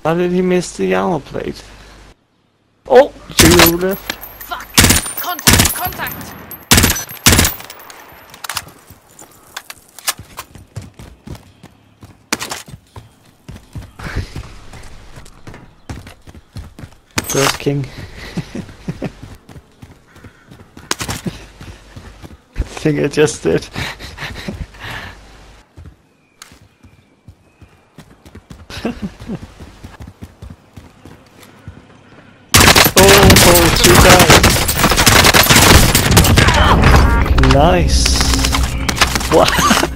How did he miss the armor plate? Oh, Julia. Fuck! Contact! Contact! First king. I think I just did. Oh, two guys. Nice. What?